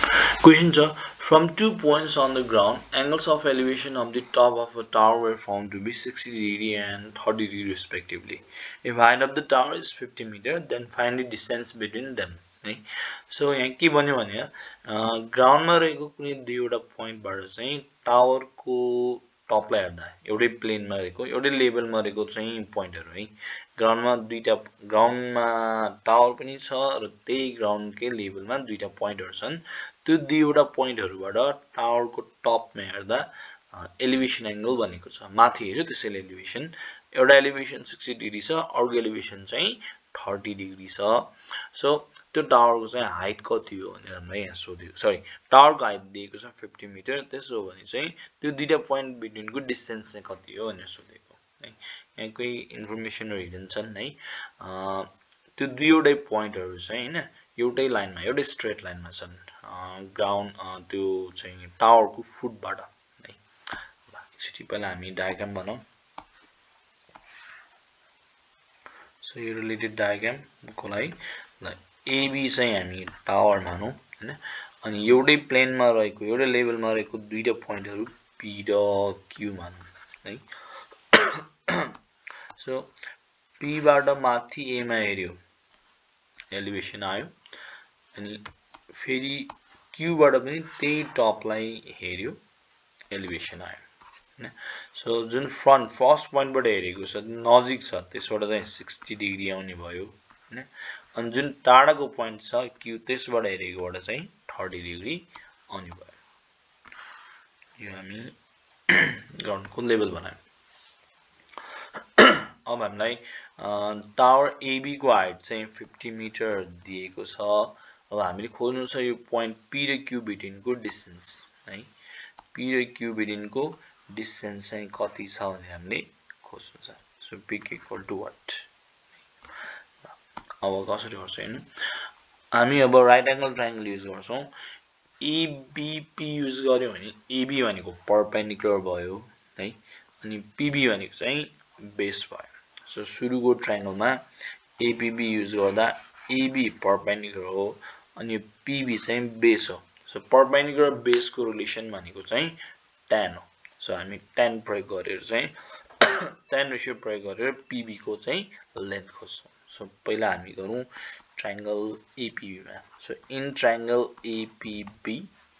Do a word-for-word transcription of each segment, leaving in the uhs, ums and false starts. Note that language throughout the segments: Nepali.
Question sir, from two points on the ground, angles of elevation of the top of a tower were found to be sixty degree and thirty degree respectively. If height of the tower is fifty meter, then find the distance between them. Right? So यहाँ के भन्यो भने ग्राउन्ड मा रहेको कुनै दुईवटा पोइन्ट बाट चाहिँ टावर को टप लाई हेर्दा एउटै प्लेन मा रहेको एउटै लेभल मा रहेको चाहिँ पोइन्टहरु है ग्राउन्ड मा दुईटा ग्राउन्ड मा टावर पनि छ र त्यही ग्राउन्ड के लेभल मा दुईटा पोइन्टहरु छन् त्यो दुईवटा पोइन्टहरुबाट टावर को टप मा हेर्दा एलिभेसन एंगल भनेको छ माथि हेर्यो त्यसैले एलिभेसन एउटा एलिभेसन sixty डिग्री छ अर्को एलिभेसन चाहिँ thirty डिग्री छ सो त्यो टावर को चाहिँ हाइट कति हो भनेर हामीलाई यहाँ सोध्यो सरी टावर को हाइट दिएको छ fifty मिटर त्यसो भने चाहिँ त्यो दुईटा पोइन्ट बिट्विन को डिस्टेन्स चाहिँ कति हो भनेर सोधेको है यहाँ कोही इन्फर्मेसनहरु हिडन छन् है त्यो दुईवटै पोइन्टहरु चाहिँ हैन एउटै लाइनमा एउटै स्ट्रेट लाइनमा छन् ग्राउन्ड त्यो चाहिँ टावर को फुटबाट है ल एकचोटी पहिला हामी डायग्राम बनाऊ सो यो रिलेटेड डायग्राम को लागि ल एबी चाहिँ हामी टावर मानौ हैन अनि एउटै प्लेनमा रहेको एउटै लेभलमा रहेको दुईटा पोइन्टहरु पी र क्यू मानौ है सो पी बाट माथि ए मा हेर्यो एलिभेसन आयो अनि फेरि क्यू बाट पनि त्यही टप लाई हेर्यो एलिभेसन आयो हैन सो जुन फ्रन्ट फर्स्ट पोइन्ट बाट हेरेको छ नजिक छ त्यसबाट चाहिँ sixty डिग्री आउने भयो हैन अनि जुन टाढाको पोइन्ट छ क्यू त्यसबाट हेरेकोबाट चाहिँ thirty डिग्री आउने भयो यो हामी ग्राउन्ड को लेभल बनायौं अब हामीलाई टावर एबी को हाइट चाहिँ fifty मिटर दिएको छ अब हामीले खोज्नु छ यो पोइन्ट पी र क्यू बिट्विन को डिस्टेन्स है पी र क्यू बिट्विन को डिस्टेन्स चाहिँ कति छ भने हामीले खोज्नु छ so p equal to what अब कसरी गर्छौं हैन हामी अब राइट एंगल ट्रायंगल युज गर्छौं एबीपी युज गर्यो भने एबी भनेको परपेन्डिकुलर भयो है अनि पीबी भनेको चाहिँ बेस भयो सो सुरुको ट्रायंगलमा एपीबी युज गर्दा एबी परपेन्डिकुलर हो अनि पीबी चाहिँ बेस हो सो परपेन्डिकुलर बेस को रिलेसन भनेको चाहिँ tan हो सो हामी tan प्रयोग गरेर चाहिँ tan रेशियो प्रयोग गरेर पीबी को चाहिँ लेन्थ खोज्छौं सो पहिला हामी गरौं ट्रायंगल एपीबी मा so in triangle APB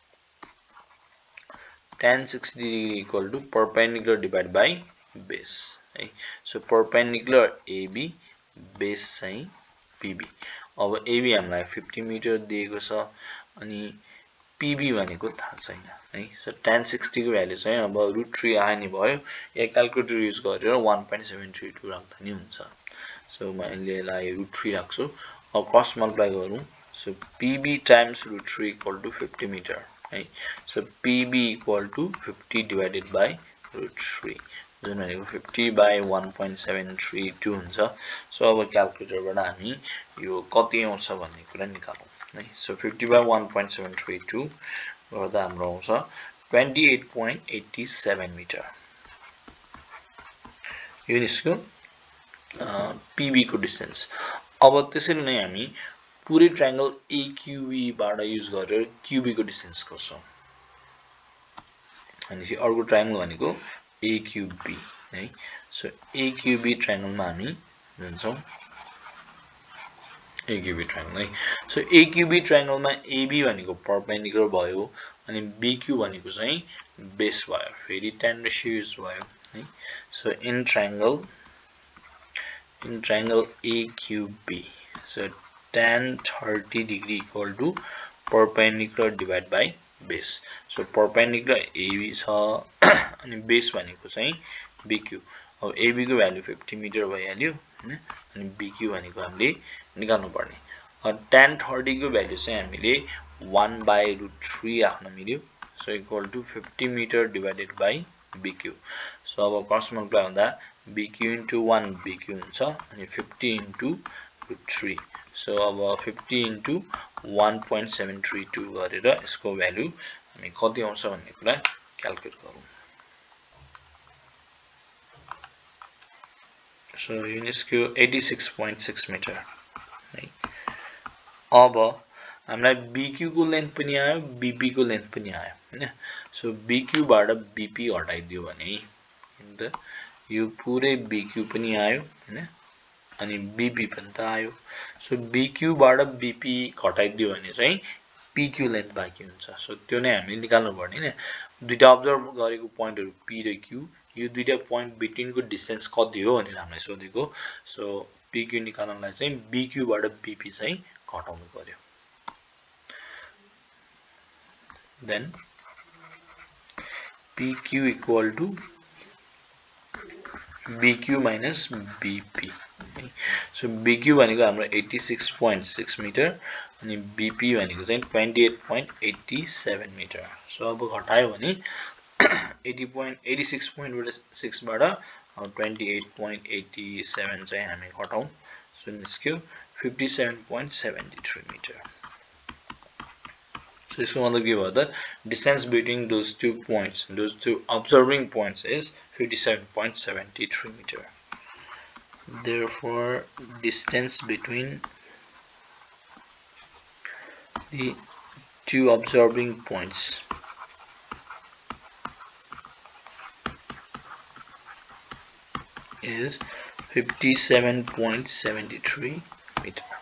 tan sixty degree equal to perpendicular divided by base है सो परपेन्डिकुलर एबी बेस चाहिँ पीबी अब एबी हामीलाई fifty मिटर दिएको छ अनि पीबी भनेको थाहा छैन है सो tan sixty को भ्यालु चाहिँ अब root three आउने भयो या क्याल्कुलेटर युज गरेर one point seven three two राख्दा नि हुन्छ सो मैले यसलाई root three राख्छु अब क्रस मल्टिप्लाई गरौँ so PB times root three equal to fifty metre है so PB equal to fifty divided by root three जुन भनेको fifty by one point seven three two हुन्छ सो अब क्याल्कुलेटरबाट हामी यो कति आउँछ भन्ने कुरा निकालौं है so fifty by one point seven three two गर्दा हाम्रो आउँछ twenty-eight point eight seven metre यो निस्क्यो पीबी को डिस्टेन्स अब त्यसरी नै हामी पुरै ट्रायंगल एक्यूबी बाट युज गरेर क्यूबी को डिस्टेन्स खोज्छौं अनि फेरि अर्को ट्रायंगल भनेको एक्यूबी है सो एक्यूबी ट्रायंगल मा हामी जान्छौं एक्यूबी ट्रायंगल है सो एक्यूबी ट्रायंगल मा एबी भनेको परपेन्डिकुलर भयो अनि बीक्यू भनेको चाहिँ बेस भयो फेरि tan रेशियो युज भयो है so in triangle in triangle AQB so tan thirty degree equal to perpendicular divided by base so perpendicular AB छ अनि बेस भनेको चाहिँ B Q अब A B को भ्यालु fifty मिटर भइहाल्यो हैन अनि B Q भनेको हामीले निकाल्नु पर्ने अब tan thirty को भ्यालु चाहिँ हामीले one by root three राख्न मिल्यो so equal to fifty meter divided by B Q so अब क्रस मल्टिप्लाई हुँदा B Q into one B Q हुन्छ अनि fifty into root three so अब fifty into one point seven three two गरेर यसको भ्यालु हामी कति आउँछ भन्ने कुरा क्याल्कुलेट गरौँ so यो निस्क्यो eighty-six point six मिटर है अब हामीलाई बीक्यू को लेन्थ पनि आयो बीपी को लेन्थ पनि आयो हैन सो बीक्यू बाट बीपी हटाइदियो भने त यो पुरै बीक्यू पनि आयो हैन अनि बीपी पनि त आयो सो बीक्यू बाट बीपी घटाइदियो भने चाहिँ पीक्यू लेन्थ बाँकी हुन्छ सो त्यो नै हामीले निकाल्नु पर्ने हैन दुईटा अब्जर्भ गरेको पोइन्टहरु पी र क्यू यो दुईटा पोइन्ट बिट्विनको डिस्टेन्स कति हो भनेर हामीलाई सोधेको सो पीक्यू निकाल्नलाई चाहिँ बीक्यू बाट बीपी चाहिँ घटाउनु पर्यो then pq equal to bq minus bp so bq भनेको हाम्रो eighty-six point six मिटर अनि bp भनेको चाहिँ twenty-eight point eight seven metre so अब घटायो भने eighty-six point six बाट twenty-eight point eight seven चाहिँ हामी घटाउँ सो निस्क्यो fifty-seven point seven three metre So इसको मतलब के भयो त distance between those two points those two observing points is fifty-seven point seven three meter therefore distance between the two observing points is fifty-seven point seven three meter